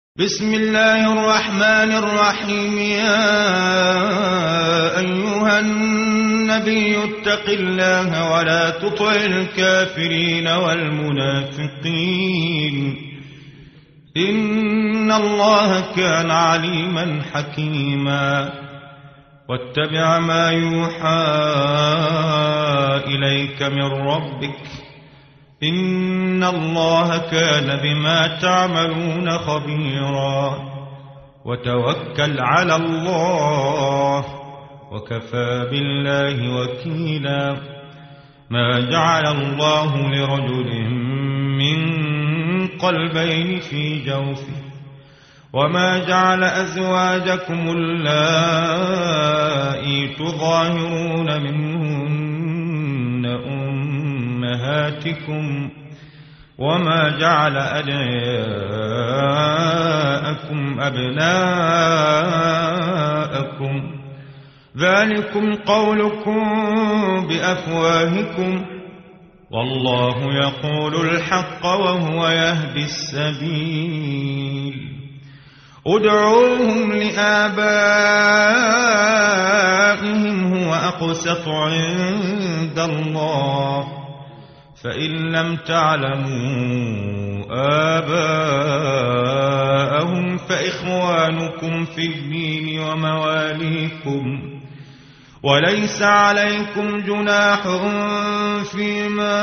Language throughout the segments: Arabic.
بسم الله الرحمن الرحيم. يا أيها النبي اتق الله ولا تطع الكافرين والمنافقين إن الله كان عليما حكيما. واتبع ما يوحى إليك من ربك إن الله كان بما تعملون خبيرا. وتوكل على الله وكفى بالله وكيلا. ما جعل الله لرجل من قلبين في جوفه وما جعل أزواجكم اللائي تظاهرون منهن أمهاتكم وما جعل أدعياءكم أبناءكم ذلكم قولكم بأفواهكم والله يقول الحق وهو يهدي السبيل. ادعوهم لآبائهم هو أقسط عند الله فإن لم تعلموا آباءهم فإخوانكم في الدين ومواليكم وليس عليكم جناح فيما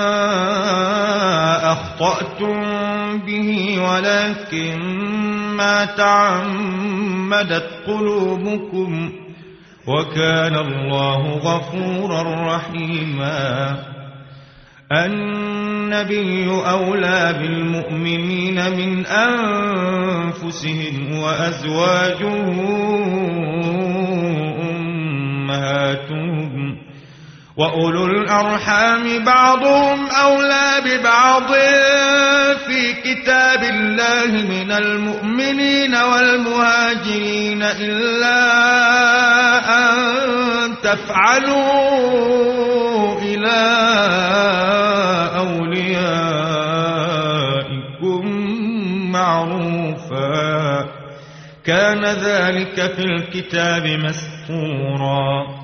أخطأتم به ولكن ما تعمدت قلوبكم وكان الله غفورا رحيما. النبي أولى بالمؤمنين من أنفسهم وأزواجه أمهاتهم وأولو الأرحام بعضهم أولى ببعض في كتاب الله من المؤمنين والمهاجرين إلا أن تفعلوا إلى أوليائكم معروفا كان ذلك في الكتاب مسطورا.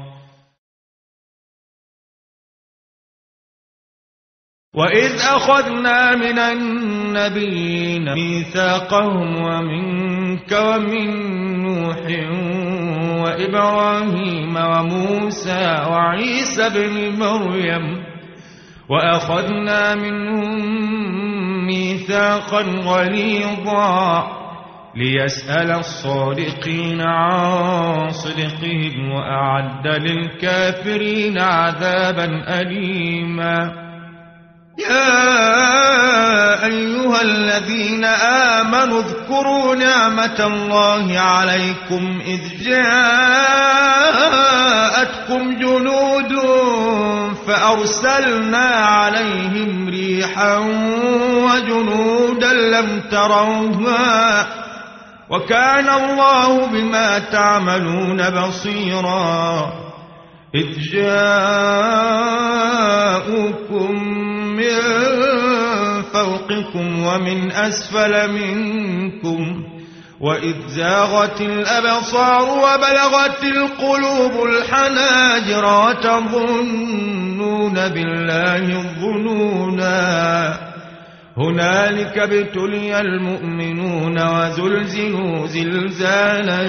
وإذ أخذنا من النبيين ميثاقهم ومنك ومن نوح وإبراهيم وموسى وعيسى بن مريم وأخذنا منهم ميثاقا غليظا ليسأل الصادقين عن صدقهم وأعد للكافرين عذابا أليما. يا أيها الذين آمنوا اذكروا نعمة الله عليكم إذ جاءتكم جنود فأرسلنا عليهم ريحا وجنودا لم تروها وكان الله بما تعملون بصيرا. إذ جاءوكم من فوقكم ومن أسفل منكم وإذ زاغت الأبصار وبلغت القلوب الحناجر وتظنون بالله الظنونا. هنالك ابتلي المؤمنون وزلزلوا زلزالا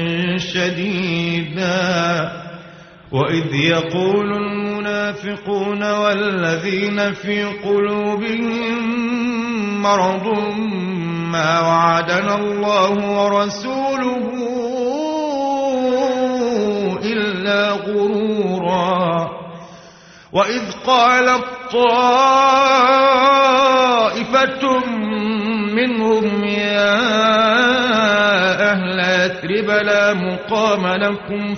شديدا. وإذ يقول المنافقون والذين في قلوبهم مرض ما وعدنا الله ورسوله إلا غرورا. وإذ قالت طائفة منهم يا أهل يثرب لا مقام لكم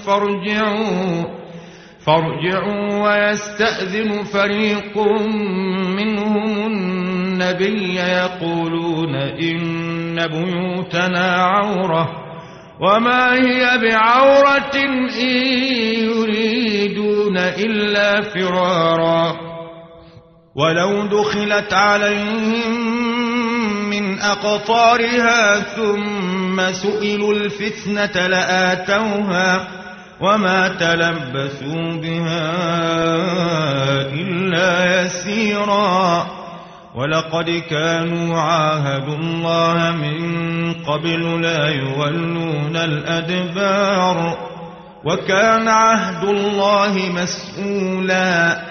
فارجعوا ويستأذن فريق منهم النبي يقولون إن بيوتنا عورة وما هي بعورة إن يريدون إلا فرارا. ولو دخلت عليهم من أقطارها ثم سئلوا الفتنة لآتوها وما تلبثوا بها إلا يسيرا ولقد كانوا عاهدوا الله من قبل لا يولون الأدبار وكان عهد الله مسؤولا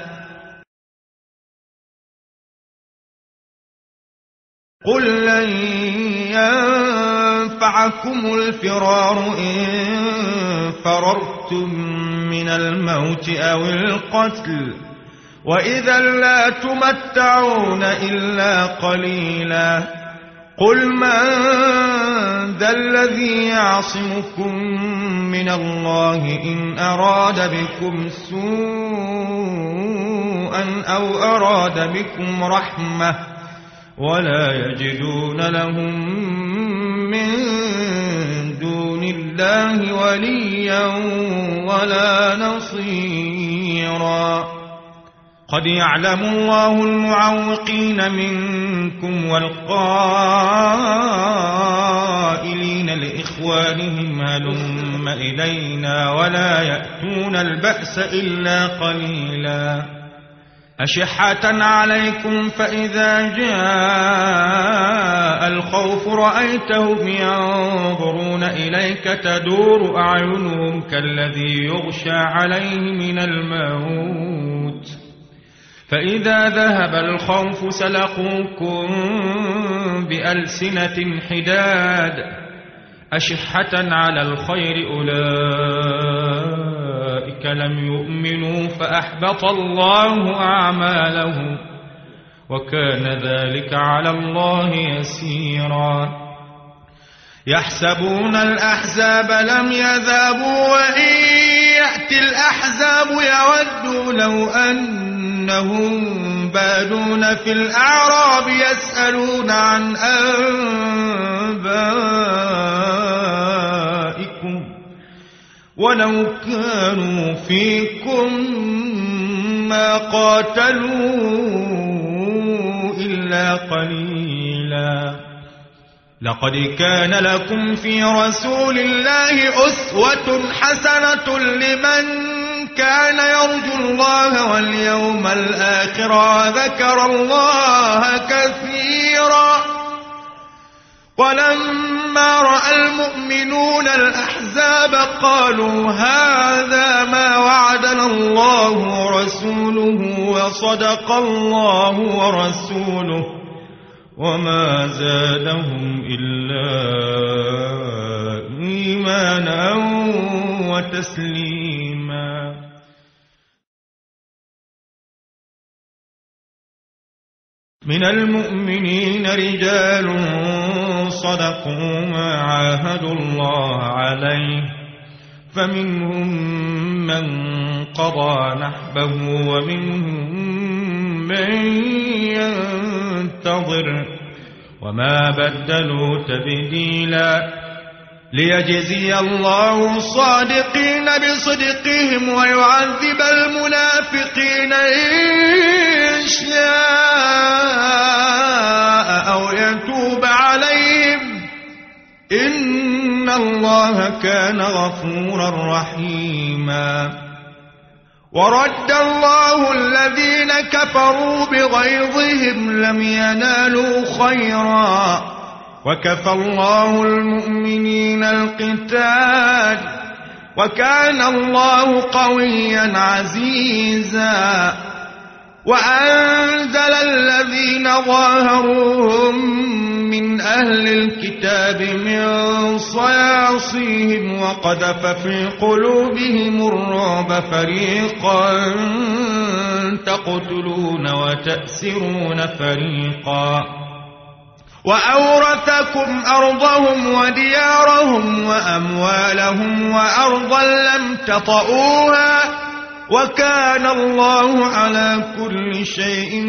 قل لن ينفعكم الفرار إن فررتم من الموت أو القتل وإذا لا تمتعون إلا قليلا قل من ذا الذي يعصمكم من الله إن أراد بكم سوءا أو أراد بكم رحمة ولا يجدون لهم من دون الله وليا ولا نصيرا قد يعلم الله المعوقين منكم والقائلين لإخوانهم هلم إلينا ولا يأتون البأس إلا قليلا أشحة عليكم فإذا جاء الخوف رأيتهم ينظرون إليك تدور أعينهم كالذي يغشى عليه من الموت فإذا ذهب الخوف سلقوكم بألسنة حداد أشحة على الخير أولئك لم يؤمنوا فأحبط الله أعمالهم وكان ذلك على الله يسيرا يحسبون الأحزاب لم يذهبوا وإن يأتي الأحزاب يودوا لو أنهم بادون في الأعراب يسألون عن أنبائكم ولو كانوا فيكم ما قاتلوا إلا قليلا لقد كان لكم في رسول الله أسوة حسنة لمن كان يرجو الله واليوم الآخر وذكر الله كثيرا ولما رأى المؤمنون الأحزاب قالوا هذا ما وعدنا الله ورسوله وصدق الله ورسوله وما زادهم إلا إيمانا وتسليما من المؤمنين رجال صدقوا ما عاهدوا الله عليه فمنهم من قضى نحبه ومنهم من ينتظر وما بدلوا تبديلا ليجزي الله الصادقين بصدقهم ويعذب المنافقين إن شاء أو يتوب عليهم إن الله كان غفورا رحيما ورد الله الذين كفروا بغيظهم لم ينالوا خيرا وكفى الله المؤمنين القتال وكان الله قويا عزيزا وأنزل الذين ظاهروهم من أهل الكتاب من صياصيهم وقذف في قلوبهم الرعب فريقا تقتلون وتأسرون فريقا وأورثكم أرضهم وديارهم وأموالهم وأرضا لم تطئوها وكان الله على كل شيء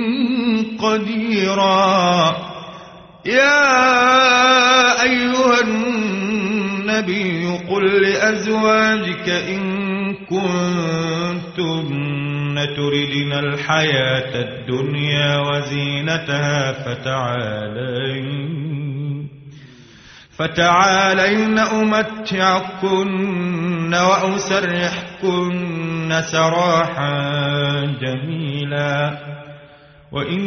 قديرا يا أيها النبي قل لأزواجك إن كنتن تردن الحياة الدنيا وزينتها فتعالين أمتعكن وأسرحكن سراحا جميلا وإن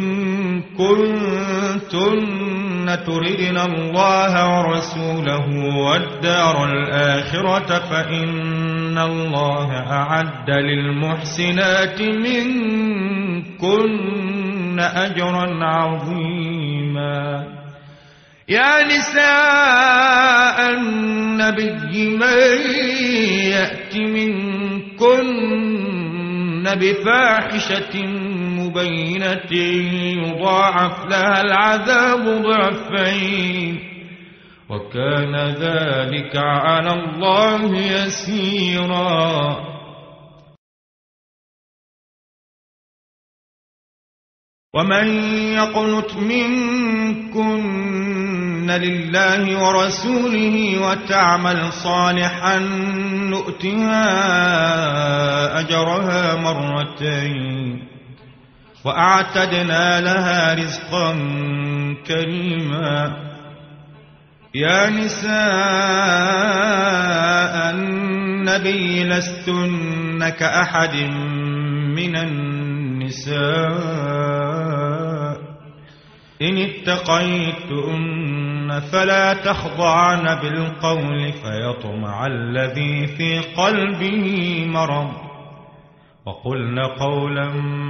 كنتن تردن الله ورسوله والدار الآخرة فإن الله أعد للمحسنات منكن أجرا عظيما. يا نساء النبي من يأت منكن بفاحشة مبينة يضاعف لها العذاب ضعفين وكان ذلك على الله يسيرا. ومن يقنت منكن لله ورسوله وتعمل صالحا نؤتها أجرها مرتين وأعتدنا لها رزقا كريما. يا نساء النبي لستن كأحد من النساء إن اتقيتن فلا تخضعن بالقول فيطمع الذي في قلبه مرض وقلن قولا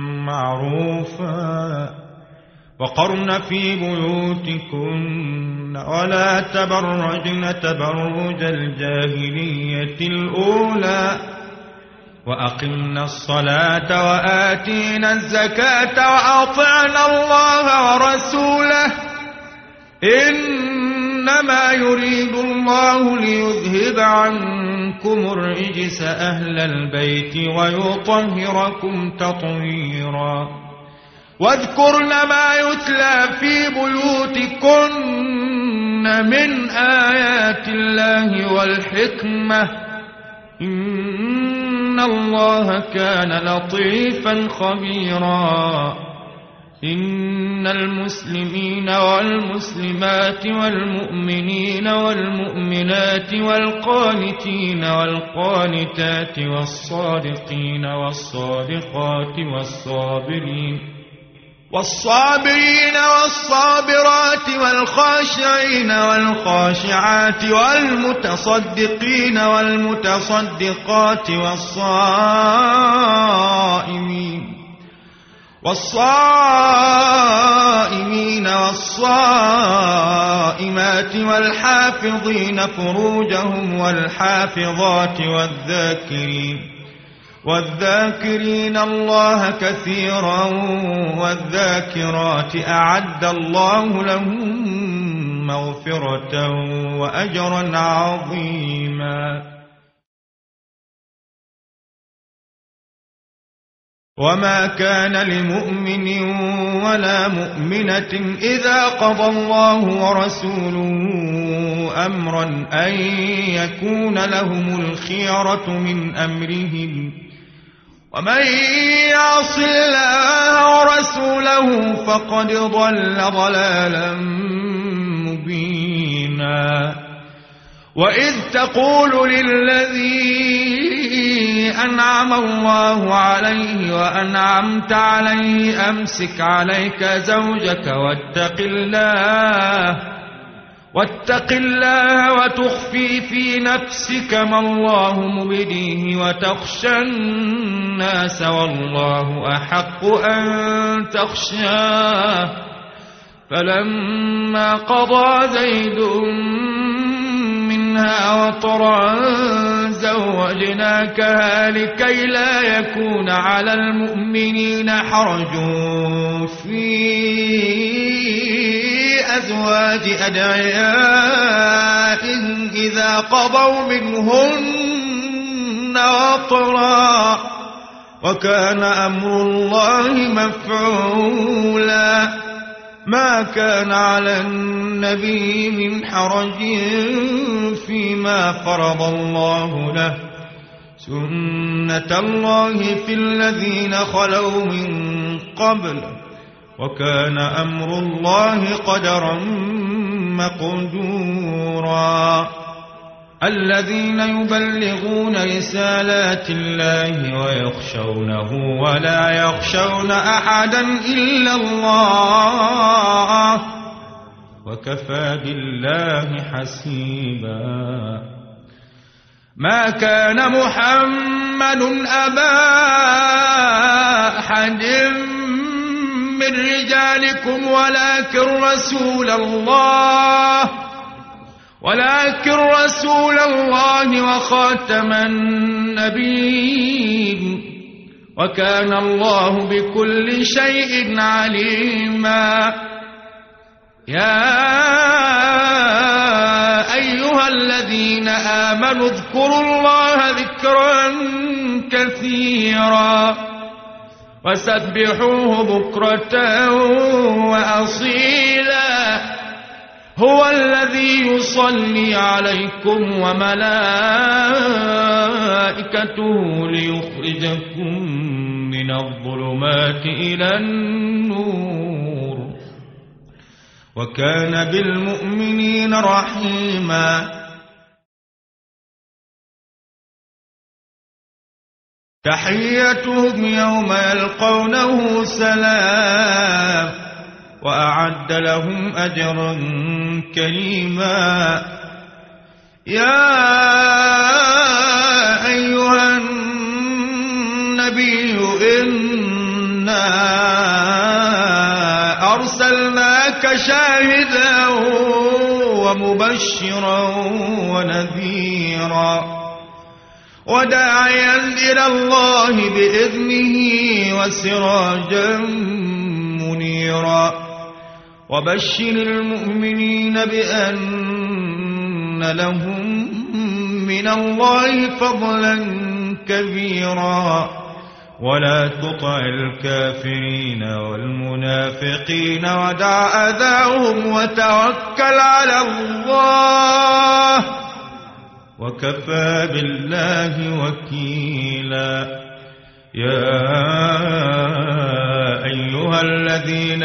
معروفا وقرن في بيوتكن ولا تبرجن تبرج الجاهلية الأولى وأقمنا الصلاة وآتينا الزكاة وأطعنا الله ورسوله إنما يريد الله ليذهب عنكم الرجس أهل البيت ويطهركم تطهيرا. واذكرن ما يتلى في بيوتكن من آيات الله والحكمة إن الله كان لطيفا خبيرا. إن المسلمين والمسلمات والمؤمنين والمؤمنات والقانتين والقانتات والصادقين والصادقات والصابرين والصابرات والخاشعين والخاشعات والمتصدقين والمتصدقات والصائمين والصائمات والحافظين فروجهم والحافظات والذاكرين الله كثيرا والذاكرات أعد الله لهم مغفرة وأجرا عظيما. وما كان لمؤمن ولا مؤمنة إذا قضى الله ورسوله أمرا أن يكون لهم الخيرة من أمرهم ومن يعص الله ورسوله فقد ضل ضلالا مبينا. وإذ تقول للذي أنعم الله عليه وأنعمت عليه أمسك عليك زوجك واتق الله وتخفي في نفسك ما الله مبديه وتخشى الناس والله أحق أن تخشاه فلما قضى زيد منها وطرا زوجناكها لكي لا يكون على المؤمنين حرج في أزواج أدعيائهم إذا قضوا منهن وطرا وكان أمر الله مفعولا. ما كان على النبي من حرج فيما فرض الله له سنة الله في الذين خلوا من قبل وكان أمر الله قدرا مقدورا الذين يبلغون رسالات الله ويخشونه ولا يخشون أحدا إلا الله وكفى بالله حسيبا ما كان محمد أبا أحد من رجالكم ولكن رسول الله وخاتم النبيين وكان الله بكل شيء عليما يا أيها الذين آمنوا اذكروا الله ذكرا كثيرا وسبحوه بكرة وأصيلا هو الذي يصلي عليكم وملائكته ليخرجكم من الظلمات إلى النور وكان بالمؤمنين رحيما تحيتهم يوم يلقونه سلام وأعد لهم أجرا كريما يا أيها النبي إنا أرسلناك شاهدا ومبشرا ونذيرا وداعيا إلى الله بإذنه وسراجا منيرا وبشر المؤمنين بأن لهم من الله فضلا كبيرا ولا تطع الكافرين والمنافقين ودع أذاهم وتوكل على الله وكفى بالله وكيلا يا أيها الذين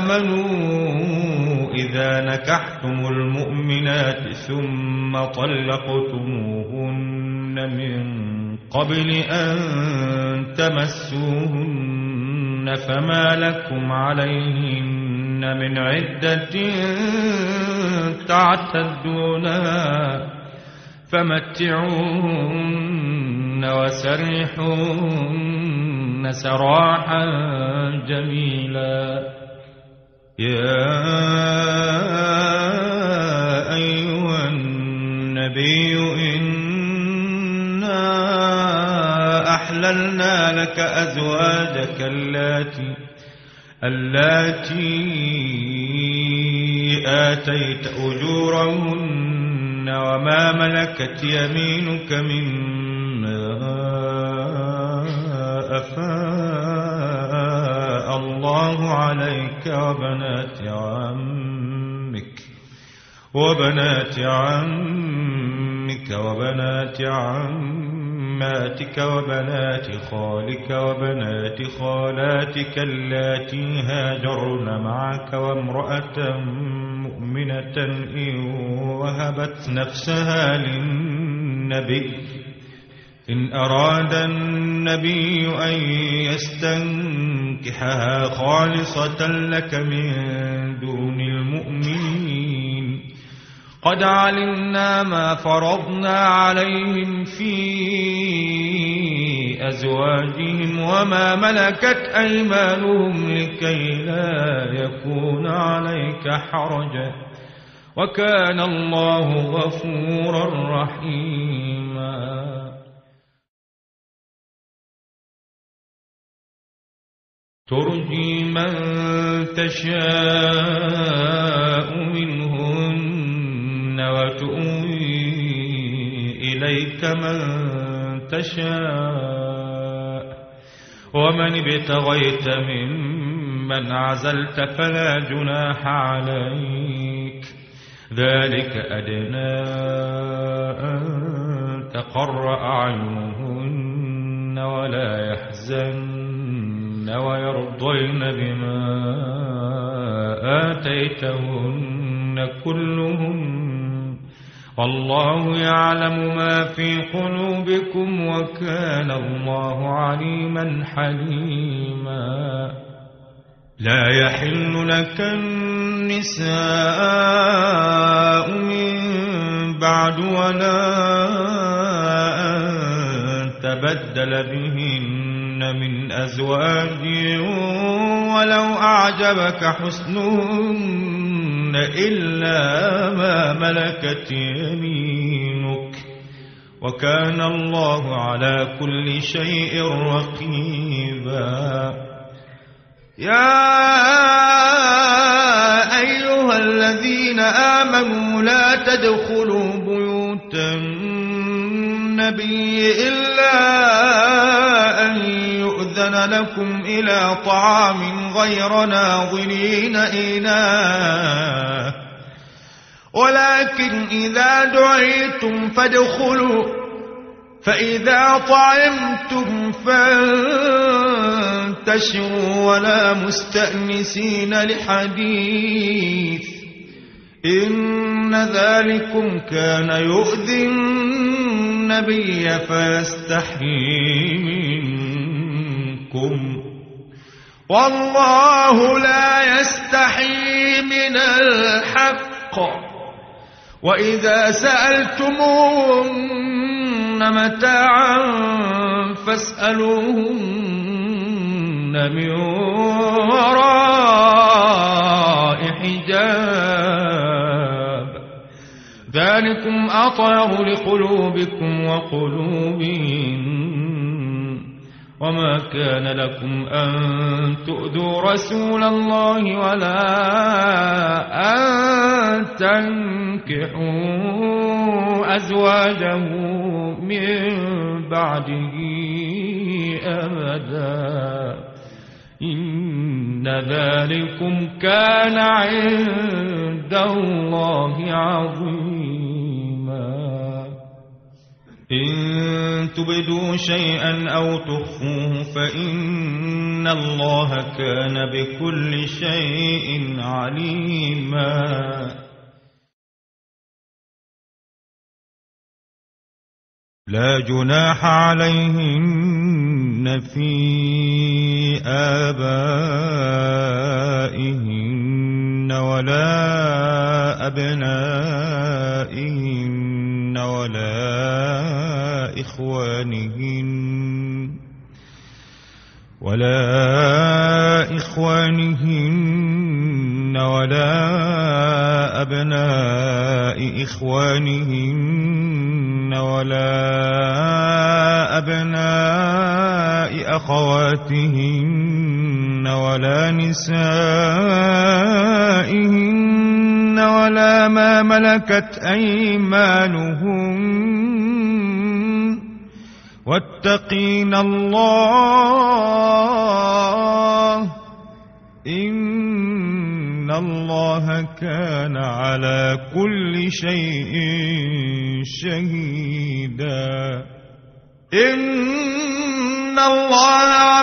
آمنوا إذا نكحتم المؤمنات ثم طلقتموهن من قبل أن تمسوهن فما لكم عليهن من عدة تعتدونها فمتعوهن وسرحوهن سراحا جميلا يا أيها النبي إنا أحللنا لك أزواجك اللاتي آتيت أجورهن وما ملكت يمينك مما أفاء الله عليك وبنات عمك وبنات عماتك وبنات خالك وبنات خالاتك اللاتي هاجرن معك وامرأة مؤمنة إن وهبت نفسها للنبي إن أراد النبي أن يستنكحها خالصة لك من دون المؤمنين قد علمنا ما فرضنا عليهم في أزواجهم وما ملكت أيمانهم لكي لا يكون عليك حرج وكان الله غفورا رحيما ترجي من تشاء منهن وتؤوي إليك من تشاء ومن ابتغيت ممن عزلت فلا جناح عليك ذلك أدنى أن تقر أعينهن ولا يحزن ويرضين بما آتيتهن كلهن والله يعلم ما في قلوبكم وكان الله عليما حليما لا يحل لك النساء من بعد ولا أن تبدل بهن من أزواج ولو أعجبك حسنهن إلا ما ملكت يمينك وكان الله على كل شيء رقيبا يا أيها الذين آمنوا لا تدخلوا بيوت النبي إلا أن يؤذن لكم إلى طعام غير ناظرين إناه ولكن إذا دعيتم فادخلوا فإذا طعمتم فانتشروا ولا مستأنسين لحديث إن ذلكم كان يؤذي النبي فيستحيي منكم والله لا يستحيي من الحق وإذا سألتموهن متاعا فاسألوهن من وراء حجاب ذلكم أطهر لقلوبكم وقلوبهم وما كان لكم أن تؤذوا رسول الله ولا أن تنكحوا أزواجه من بعده أبدا إن ذلكم كان عند الله عظيما إن تبدوا شيئا أو تخفوه فإن الله كان بكل شيء عليما لا جناح عليهن في آبائهن ولا أبنائهن ولا إخوانهن ولا أبناء إخوانهن ولا أبناء أخواتهن ولا نسائهن ولا ما ملكت أيمانهن واتقين الله إن الله كان على كل شيء شهيدا إن الله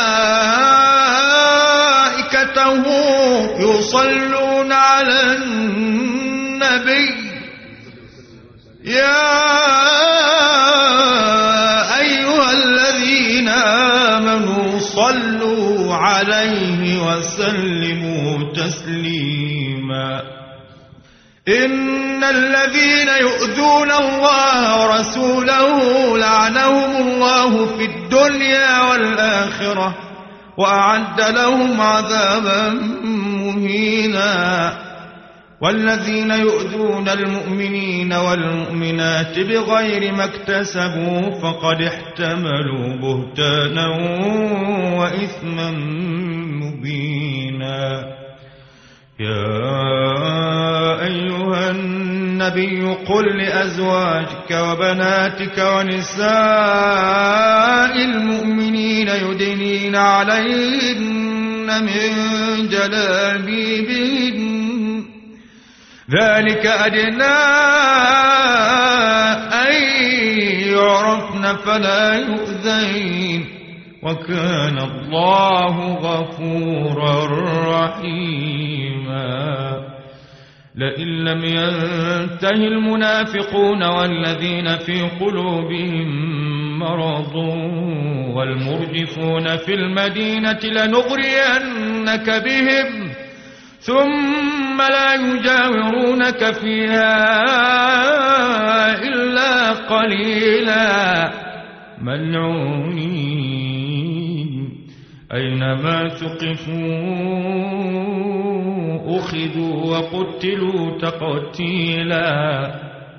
وملائكته يصلون على النبي يا أيها الذين آمنوا صلوا عليه وسلموا تسليما إن الذين يؤذون الله ورسوله لعنهم الله في الدنيا والآخرة وأعد لهم عذابا مهينا والذين يؤذون المؤمنين والمؤمنات بغير ما اكتسبوا فقد احتملوا بهتانا وإثما مبينا يا أيها النبي قل لأزواجك وبناتك ونساء المؤمنين يدنين عليهن من جلابيبهن ذلك أدنى أن يعرفن فلا يؤذين وكان الله غفورا رحيما لئن لم ينته المنافقون والذين في قلوبهم مرض والمرجفون في المدينة لنغرينك بهم ثم لا يجاورونك فيها إلا قليلا ملعونين أينما ثقفوا أخذوا وقتلوا تقتيلا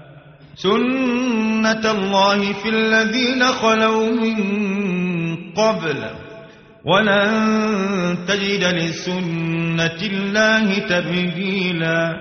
سنة الله في الذين خلوا من قبل ولن تجد لسنة الله تبديلا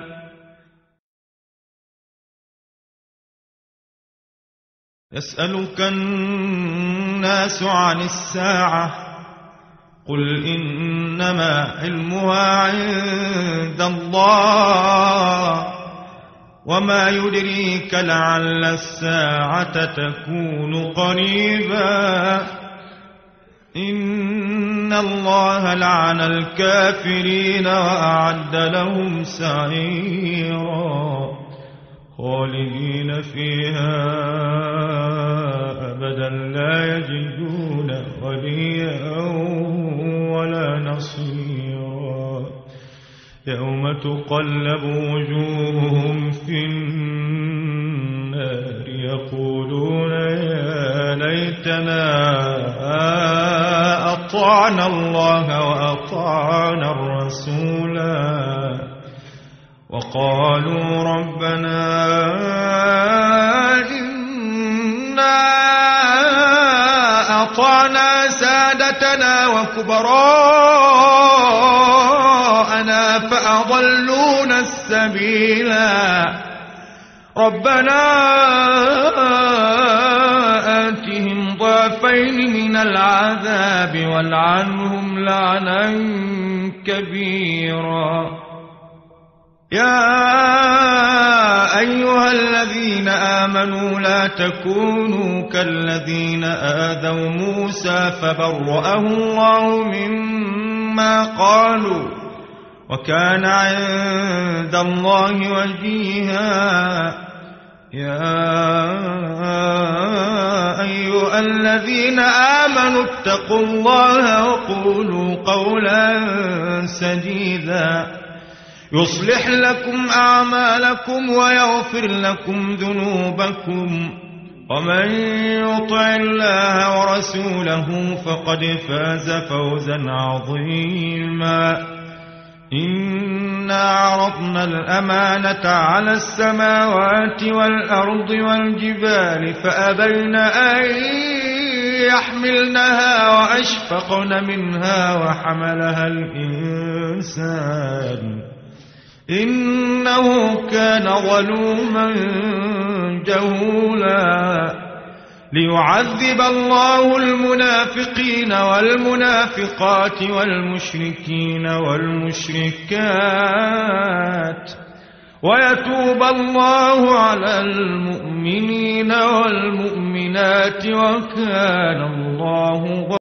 يسألك الناس عن الساعة قل إنما علمها عند الله وما يدريك لعل الساعة تكون قريبا إن الله لعن الكافرين وأعد لهم سعيرا خالدين فيها أبدا لا يجدون وليا ولا نصيرا يوم تقلب وجوههم في النار يقولون يا ليتنا أطعنا الله وأطعنا الرسولا وقالوا ربنا إنا أطعنا سادتنا وكبراءنا فأضلونا السبيلا ربنا آتهم ضعفين من العذاب والعنهم لعنا كبيرا يا أيها الذين آمنوا لا تكونوا كالذين آذوا موسى فبرأه الله مما قالوا وكان عند الله وجيها يا أيها الذين آمنوا اتقوا الله وقولوا قولا سديدا يصلح لكم أعمالكم ويغفر لكم ذنوبكم ومن يطع الله ورسوله فقد فاز فوزا عظيما إنا عرضنا الأمانة على السماوات والأرض والجبال فأبين أن يحملنها وأشفقن منها وحملها الإنسان إنه كان ظلوما جهولا ليعذب الله المنافقين والمنافقات والمشركين والمشركات ويتوب الله على المؤمنين والمؤمنات وكان الله